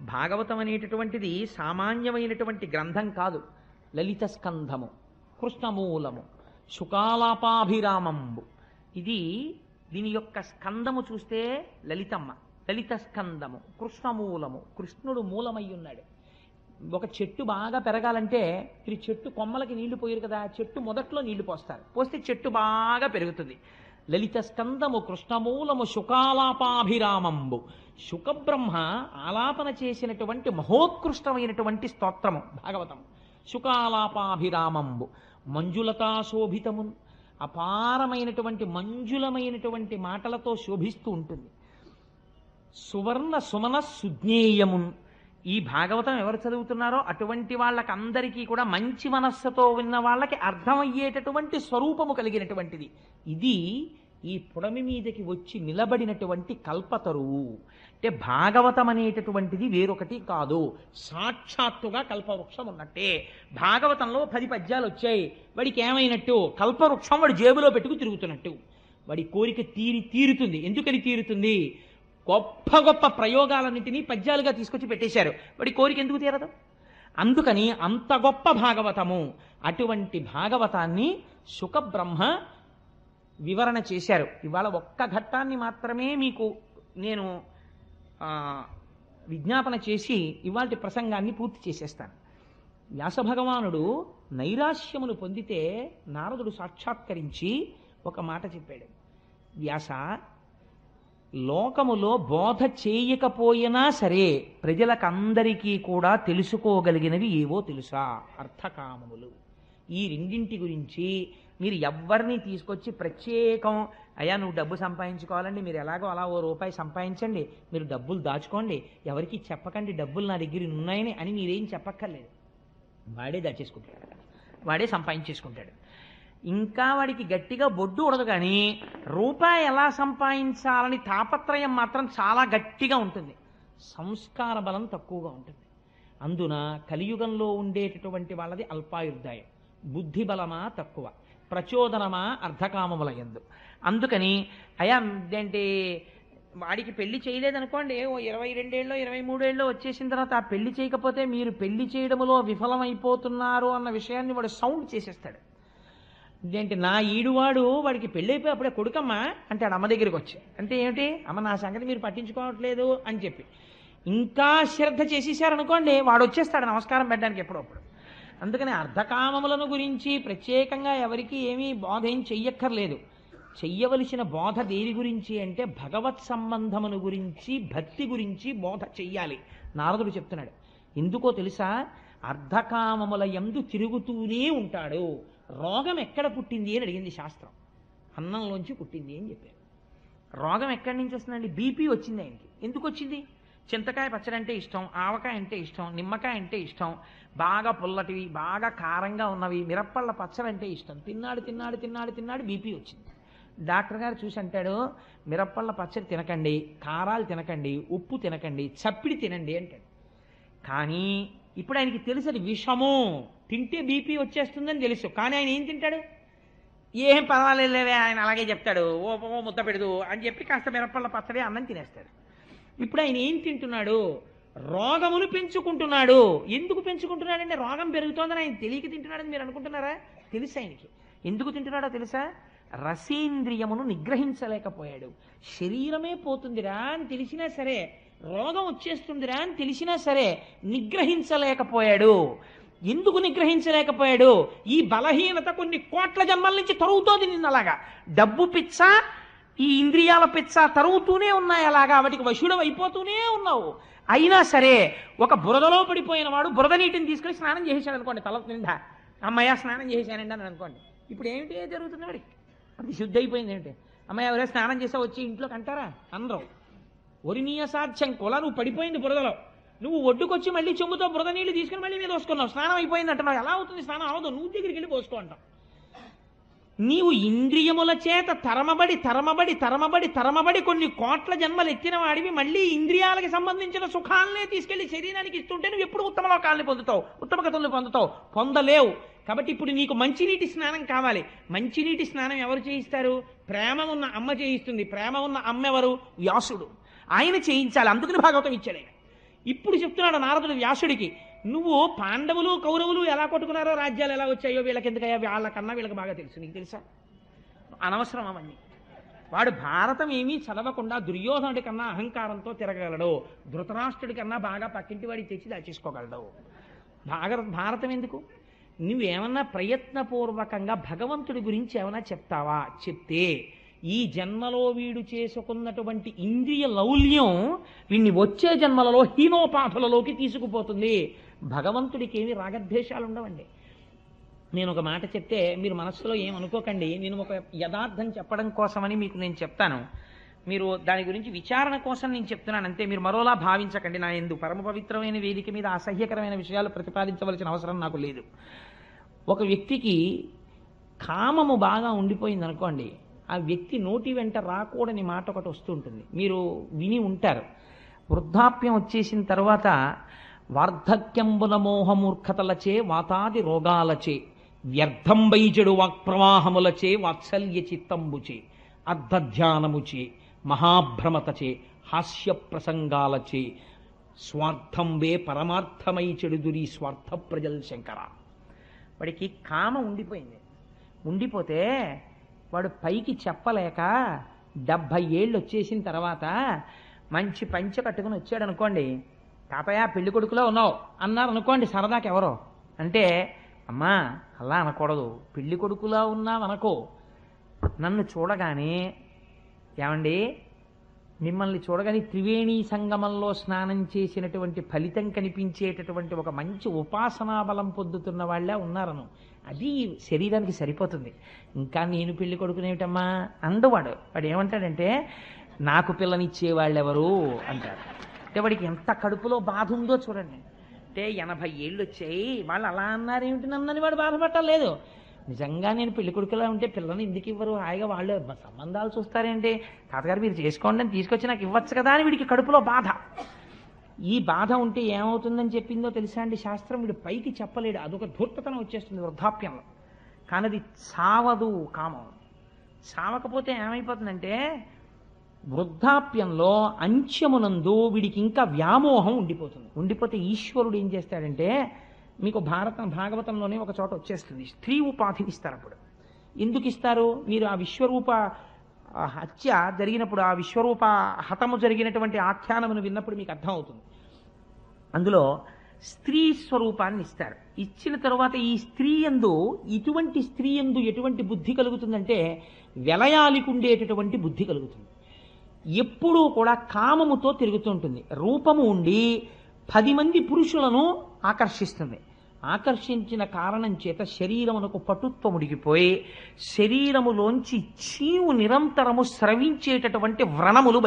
భాగవతం అనేటటువంటిది సామాన్యమైనటువంటి గ్రంథం కాదు. లలిత స్కంధము, కృష్ణమూలము, శుకాలాపాభిరామంబు. దీని యొక్క స్కందము చూస్తే లలితమ్మ, లలిత స్కందము, కృష్ణమూలము, కృష్ణుడు మూలమై ఉన్నాడు. ఒక చెట్టు బాగా పెరగాలంటే ఈ చెట్టు కొమ్మలకి నీళ్లు పోయారు కదా, చెట్టు మొదట్లో నీళ్లు పోస్తారు, పోస్తే చెట్టు బాగా పెరుగుతుంది. లలిత స్కందము, కృష్ణమూలము, శుకాలాపాభిరామంబు. శుకబ్రహ్మ ఆలాపన చేసినటువంటి మహోత్కృష్టమైనటువంటి స్తోత్రము భాగవతం. శుకాలాపాభిరామంబు. మంజులతా శోభితమున్, అపారమైనటువంటి మంజులమైనటువంటి మాటలతో శోభిస్తూ ఉంటుంది. సువర్ణ సుమన సుజ్ఞేయమున్. ఈ భాగవతం ఎవరు చదువుతున్నారో అటువంటి వాళ్ళకందరికీ కూడా మంచి మనస్సుతో విన్న వాళ్ళకి అర్థమయ్యేటటువంటి స్వరూపము కలిగినటువంటిది. ఇది ఈ పుడమి మీదకి వచ్చి నిలబడినటువంటి కల్పతరువు. అంటే భాగవతం అనేటటువంటిది వేరొకటి కాదు, సాక్షాత్తుగా కల్పవృక్షం ఉన్నట్టే. భాగవతంలో 10 పద్యాలు వచ్చాయి, వాడికి ఏమైనట్టు? కల్పవృక్షం వాడి జేబులో పెట్టుకు తిరుగుతున్నట్టు. వాడి కోరిక తీరుతుంది. ఎందుకని తీరుతుంది? గొప్ప గొప్ప ప్రయోగాలన్నింటినీ పద్యాలుగా తీసుకొచ్చి పెట్టేశారు. వాడి కోరిక ఎందుకు తీరదు? అందుకని అంత గొప్ప భాగవతము. అటువంటి భాగవతాన్ని శుకబ్రహ్మ వివరణ చేశారు. ఇవాళ ఒక్క ఘట్టాన్ని మాత్రమే మీకు నేను విజ్ఞాపన చేసి ఇవాళ ప్రసంగాన్ని పూర్తి చేసేస్తాను. వ్యాసభగవానుడు నైరాశ్యమును పొందితే నారదుడు సాక్షాత్కరించి ఒక మాట చెప్పాడు. వ్యాస, లోకములో బోధ చేయకపోయినా సరే ప్రజలకందరికీ కూడా తెలుసుకోగలిగినవి ఏవో తెలుసా? అర్థకామములు. ఈ రెండింటి గురించి మీరు ఎవ్వరిని తీసుకొచ్చి ప్రత్యేకం, అయ్యా నువ్వు డబ్బు సంపాదించుకోవాలండి, మీరు ఎలాగో అలా ఓ రూపాయి సంపాదించండి, మీరు డబ్బులు దాచుకోండి, ఎవరికి చెప్పకండి డబ్బులు నా దగ్గర ఉన్నాయని అని మీరేం చెప్పక్కర్లేదు. వాడే దాచేసుకుంటాడు, వాడే సంపాదించేసుకుంటాడు. ఇంకా వాడికి గట్టిగా బొడ్డు ఉడదు, కానీ రూపాయి ఎలా సంపాదించాలని తాపత్రయం మాత్రం చాలా గట్టిగా ఉంటుంది. సంస్కార బలం తక్కువగా ఉంటుంది. అందున కలియుగంలో ఉండేటటువంటి వాళ్ళది అల్పాయుర్దాయం. బుద్ధి బలమా తక్కువ, ప్రచోదనమా అర్ధకామముల యందు. అందుకని అయా ఏంటి వాడికి పెళ్లి చేయలేదనుకోండి, ఓ 22 ఏళ్ళో 23 ఏళ్ళో వచ్చేసిన తర్వాత ఆ పెళ్లి చేయకపోతే మీరు పెళ్లి చేయడంలో విఫలమైపోతున్నారు అన్న విషయాన్ని వాడు సౌండ్ చేసేస్తాడు. ఇదేంటి నా ఈడువాడు వాడికి పెళ్ళి అయిపోయి అప్పుడే కొడుకమ్మా అంటాడు అమ్మ దగ్గరికి వచ్చి. అంటే ఏమిటి? అమ్మ నా సంగతి మీరు పట్టించుకోవట్లేదు అని చెప్పి ఇంకా శ్రద్ధ చేసేసారనుకోండి, వాడు వచ్చేస్తాడు నమస్కారం పెట్టడానికి ఎప్పుడప్పుడు. అందుకని అర్ధకామములను గురించి ప్రత్యేకంగా ఎవరికి ఏమీ బోధ ఏం చెయ్యక్కర్లేదు. చెయ్యవలసిన బోధ దేని గురించి అంటే భగవత్ సంబంధమును గురించి, భక్తి గురించి బోధ చెయ్యాలి. నారదుడు చెప్తున్నాడు. ఎందుకో తెలుసా? అర్ధకామముల యందు తిరుగుతూనే ఉంటాడు. రోగం ఎక్కడ పుట్టింది అని అడిగింది శాస్త్రం. అన్నంలోంచి పుట్టింది అని చెప్పారు. రోగం ఎక్కడి నుంచి వస్తుందండి? బీపీ వచ్చింది ఆయనకి. ఎందుకు వచ్చింది? చింతకాయ పచ్చడి అంటే ఇష్టం, ఆవకాయ అంటే ఇష్టం, నిమ్మకాయ అంటే ఇష్టం, బాగా పుల్లటివి బాగా కారంగా ఉన్నవి, మిరప్పళ్ళ పచ్చడి అంటే ఇష్టం. తిన్నాడు బీపీ వచ్చింది. డాక్టర్ గారు చూసి అంటాడు, మిరప్పళ్ళ పచ్చడి తినకండి, కారాలు తినకండి, ఉప్పు తినకండి, చప్పిడి తినండి అంటాడు. కానీ ఇప్పుడు ఆయనకి తెలుసు అది విషము, తింటే బీపీ వచ్చేస్తుందని తెలుసు. కానీ ఆయన ఏం తింటాడు? ఏం పర్వాలేదులేవే, ఆయన అలాగే చెప్తాడు, ఓ ముద్ద పెడదు అని చెప్పి కాస్త మిరప్పళ్ళ పచ్చడి అన్నం తినేస్తాడు. ఇప్పుడు ఆయన ఏం తింటున్నాడు? రోగమును పెంచుకుంటున్నాడు. ఎందుకు పెంచుకుంటున్నాడంటే రోగం పెరుగుతోందని ఆయన తెలియక తింటున్నాడని మీరు అనుకుంటున్నారా? తెలుసు ఆయనకి. ఎందుకు తింటున్నాడో తెలుసా? రసేంద్రియమును నిగ్రహించలేకపోయాడు. శరీరమే పోతుందిరా అని తెలిసినా సరే, రోగం వచ్చేస్తుందిరా అని తెలిసినా సరే నిగ్రహించలేకపోయాడు. ఎందుకు నిగ్రహించలేకపోయాడు? ఈ బలహీనత కొన్ని కోట్ల జన్మల నుంచి తరుగుతోంది నిన్నలాగా. డబ్బు పిచ్చ, ఈ ఇంద్రియాల పిచ్చ తరుగుతూనే ఉన్నాయి. అలాగా వాటికి వశుడం అయిపోతూనే ఉన్నావు. అయినా సరే ఒక బురదలో పడిపోయిన వాడు బురద నీటిని తీసుకుని స్నానం చేసేసాడు అనుకోండి, తల నిండా అమ్మయ్య స్నానం చేసేసానండి అని అనుకోండి. ఇప్పుడు ఏమిటి జరుగుతుంది? వాడికి అది శుద్ధి అయిపోయింది. ఏమిటి అమ్మయ్య ఎవరైనా స్నానం చేసా వచ్చి ఇంట్లోకి అంటారా? అందరూ ఒరినీయ సాధ్యం కొల, నువ్వు పడిపోయింది బురదలో, నువ్వు ఒడ్డుకొచ్చి మళ్ళీ చెంబుతో బురద నీళ్లు తీసుకుని మళ్ళీ మీద పోసుకున్నావు, స్నానం అయిపోయింది అంటున్నావు. ఎలా అవుతుంది? స్నానం అవదు, నువ్వు దగ్గరికి వెళ్ళి పోసుకో అంటావు. నీవు ఇంద్రియముల చేత తరమబడి కొన్ని కోట్ల జన్మలు ఎత్తిన వాడివి మళ్ళీ ఇంద్రియాలకి సంబంధించిన సుఖాలనే తీసుకెళ్లి శరీరానికి ఇస్తుంటే నువ్వు ఎప్పుడు ఉత్తమ లోకాలని పొందుతావు, ఉత్తమ గతులను పొందుతావు? పొందలేవు. కాబట్టి ఇప్పుడు నీకు మంచినీటి స్నానం కావాలి. మంచినీటి స్నానం ఎవరు చేయిస్తారు? ప్రేమ ఉన్న అమ్మ చేయిస్తుంది. ప్రేమ ఉన్న అమ్మ ఎవరు? వ్యాసుడు. ఆయన చేయించాలి. అందుకని భాగవతం ఇచ్చాడు. ఇప్పుడు చెప్తున్నాడు నారదుడు వ్యాసుడికి, నువ్వు పాండవులు కౌరవులు ఎలా కొట్టుకున్నారో, రాజ్యాలు ఎలా వచ్చాయో వీళ్ళకి ఎందుకయ్యా, వాళ్ళకన్నా వీళ్ళకి బాగా తెలుసు, నీకు తెలుసా? అనవసరం అవన్నీ. వాడు భారతం ఏమీ చదవకుండా దుర్యోధనుడి కన్నా అహంకారంతో తిరగలడు, ధృతరాష్ట్రుడి కన్నా బాగా పక్కింటి వాడికి తెచ్చి దాచేసుకోగలడు. భారతం ఎందుకు? నువ్వేమన్నా ప్రయత్నపూర్వకంగా భగవంతుడి గురించి ఏమైనా చెప్తావా? చెప్తే ఈ జన్మలో వీడు చేసుకున్నటువంటి ఇంద్రియ లౌల్యం వీడిని వచ్చే జన్మలలో హీనోపాధులలోకి తీసుకుపోతుంది. భగవంతుడికి ఏమి రాగద్వేషాలు ఉండవండి. నేను ఒక మాట చెప్తే మీరు మనస్సులో ఏమనుకోకండి, నేను ఒక యథార్థం చెప్పడం కోసమని మీకు నేను చెప్తాను, మీరు దాని గురించి విచారణ కోసం నేను చెప్తున్నాను అంతే, మీరు మరోలా భావించకండి. నా ఎందు పరమ పవిత్రమైన వేదిక మీద అసహ్యకరమైన విషయాలు ప్రతిపాదించవలసిన అవసరం నాకు లేదు. ఒక వ్యక్తికి కామము బాగా ఉండిపోయింది అనుకోండి, ఆ వ్యక్తి నోటి వెంట రాకూడని మాట ఒకటి వస్తుంటుంది, మీరు విని ఉంటారు. వృద్ధాప్యం వచ్చేసిన తర్వాత వార్ధక్యంబున మోహమూర్ఖతలచే వాతాది రోగాలచే వ్యర్థం వైజడు వాక్ప్రవాహములచే వాత్సల్య చిత్తంబుచే అర్ధధ్యానముచే మహాభ్రమతచే హాస్య ప్రసంగాలచే స్వార్థంబే పరమార్థమై చెడుదురి స్వార్థ ప్రజల్ శంకర. వాడికి కామ ఉండిపోయింది. ఉండిపోతే వాడు పైకి చెప్పలేక 70 ఏళ్ళు వచ్చేసిన తర్వాత మంచి పంచె కట్టుకుని వచ్చాడు అనుకోండి, తాతయ్య పెళ్లి కొడుకులో ఉన్నావు అన్నారు అనుకోండి సరదాకి ఎవరో, అంటే అమ్మా అలా అనకూడదు, పెళ్లి కొడుకులా ఉన్నావు అనుకో. నన్ను చూడగానే ఏమండి మిమ్మల్ని చూడగానే త్రివేణీ సంగమంలో స్నానం చేసినటువంటి ఫలితం కనిపించేటటువంటి ఒక మంచి ఉపాసనా బలం పొందుతున్న వాళ్ళే ఉన్నారను, అది శరీరానికి సరిపోతుంది. ఇంకా నేను పెళ్లి కొడుకునేమిటమ్మా అండువాడు. వాడు ఏమంటాడంటే నాకు పిల్లనిచ్చేవాళ్ళెవరు అంటారు. అంటే వాడికి ఎంత కడుపులో బాధ ఉందో చూడండి. అంటే 80 ఏళ్ళు వచ్చాయి వాళ్ళు అలా అన్నారేమిటి నన్నని వాడు బాధపట్టలేదు. నిజంగా నేను పెళ్లి కొడుకులా ఉంటే పిల్లని ఎందుకు ఇవ్వరు, హాయిగా వాళ్ళు సంబంధాలు చూస్తారేంటి, తాతగారు మీరు చేసుకోండి అని తీసుకొచ్చి నాకు ఇవ్వచ్చు కదా అని వీడికి కడుపులో బాధ. ఈ బాధ ఉంటే ఏమవుతుందని చెప్పిందో తెలుసా అండి శాస్త్రం? వీడు పైకి చెప్పలేడు, అదొక ధూర్తతనం వచ్చేస్తుంది వృద్ధాప్యంలో. కానీ అది సావదు కామం. సావకపోతే ఏమైపోతుందంటే వృద్ధాప్యంలో అంత్యమునందు వీడికి ఇంకా వ్యామోహం ఉండిపోతుంది. ఉండిపోతే ఈశ్వరుడు ఏం చేస్తాడంటే, మీకు భాగవతంలోనే ఒక చోట వచ్చేస్తుంది, స్త్రీ ఉపాధిని ఇస్తారు. అప్పుడు ఎందుకు ఇస్తారు? మీరు ఆ విశ్వరూప హత్య జరిగినప్పుడు, ఆ విశ్వరూప హతము జరిగినటువంటి ఆఖ్యానమును విన్నప్పుడు మీకు అర్థమవుతుంది. అందులో స్త్రీ స్వరూపాన్ని ఇస్తారు. ఇచ్చిన తరువాత ఈ స్త్రీ యందు ఎటువంటి బుద్ధి కలుగుతుందంటే వెలయాలికి ఉండేటటువంటి బుద్ధి కలుగుతుంది. ఎప్పుడూ కూడా కామముతో తిరుగుతుంటుంది. రూపము ఉండి 10 మంది పురుషులను ఆకర్షిస్తుంది. ఆకర్షించిన కారణం చేత శరీరమునకు పటుత్వం ఉడికిపోయి శరీరములోంచి చీవు నిరంతరము స్రవించేటటువంటి వ్రణములు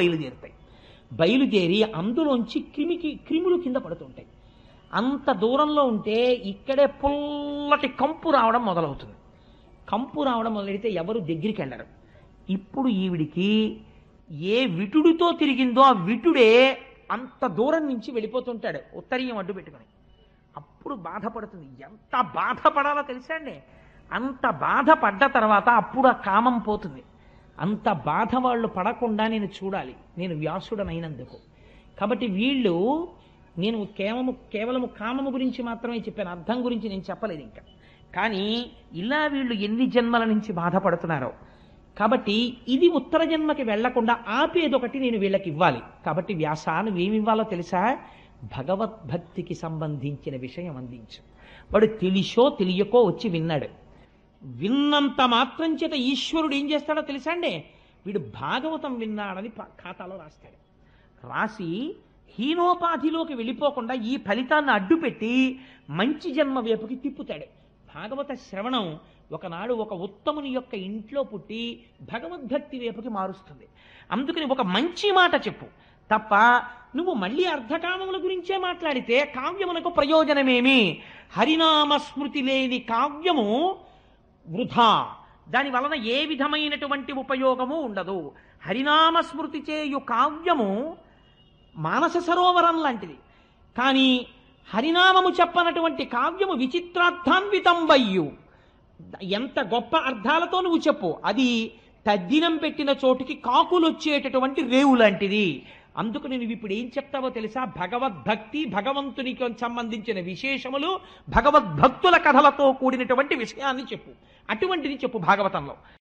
బయలుదేరి అందులోంచి క్రిములు కింద పడుతుంటాయి. అంత దూరంలో ఉంటే ఇక్కడే పుల్లటి కంపు రావడం మొదలవుతుంది. కంపు రావడం మొదలెడితే ఎవరు దగ్గరికి వెళ్ళరు. ఇప్పుడు ఈవిడికి ఏ విటుడితో తిరిగిందో ఆ విటుడే అంత దూరం నుంచి వెళ్ళిపోతుంటాడు ఉత్తరీయం అడ్డు పెట్టుకుని. అప్పుడు బాధపడుతుంది. ఎంత బాధపడాలో తెలుసా అండి? అంత బాధపడ్డ తర్వాత అప్పుడు ఆ కామం పోతుంది. అంత బాధ వాళ్ళు పడకుండా నేను చూడాలి, నేను వ్యాసుడనైనందుకు. కాబట్టి వీళ్ళు, నేను కేవలము కామము గురించి మాత్రమే చెప్పాను, అర్థం గురించి నేను చెప్పలేదు ఇంకా. కానీ ఇలా వీళ్ళు ఎన్ని జన్మల నుంచి బాధపడుతున్నారో, కాబట్టి ఇది ఉత్తర జన్మకి వెళ్లకుండా ఆపేదొకటి నేను వీళ్ళకి ఇవ్వాలి. కాబట్టి వ్యాసా నువ్వేమివ్వాలో తెలుసా? భగవద్భక్తికి సంబంధించిన విషయం అందించు. వాడు తెలిసో తెలియకో వచ్చి విన్నాడు. విన్నంత మాత్రం చేత ఈశ్వరుడు ఏం చేస్తాడో తెలుసా అండి? వీడు భాగవతం విన్నాడని ఖాతాలో రాస్తాడు. రాసి హీనోపాధిలోకి వెళ్ళిపోకుండా ఈ ఫలితాన్ని అడ్డుపెట్టి మంచి జన్మ వైపుకి తిప్పుతాడు. భాగవత శ్రవణం ఒకనాడు ఒక ఉత్తముని యొక్క ఇంట్లో పుట్టి భగవద్భక్తి వైపుకి మారుస్తుంది. అందుకని ఒక మంచి మాట చెప్పు తప్ప నువ్వు మళ్ళీ అర్ధకామముల గురించే మాట్లాడితే కావ్యమునకు ప్రయోజనమేమి? హరినామ స్మృతి లేని కావ్యము వృధా, దాని వలన ఏ విధమైనటువంటి ఉపయోగము ఉండదు. హరినామ స్మృతి చేయు కావ్యము మానస సరోవరం లాంటిది. కానీ హరినామము చెప్పనటువంటి కావ్యము విచిత్రార్థాన్వితం వయ్యు. ఎంత గొప్ప అర్థాలతో నువ్వు చెప్పు, అది తద్దినం పెట్టిన చోటుకి కాకులు వచ్చేటటువంటి రేవు లాంటిది. అందుకు నువ్వు ఇప్పుడు ఏం చెప్తావో తెలుసా? భగవద్భక్తి, భగవంతునికి సంబంధించిన విశేషములు, భగవద్భక్తుల కథలతో కూడినటువంటి విషయాన్ని చెప్పు. అటువంటిది చెప్పు భాగవతంలో.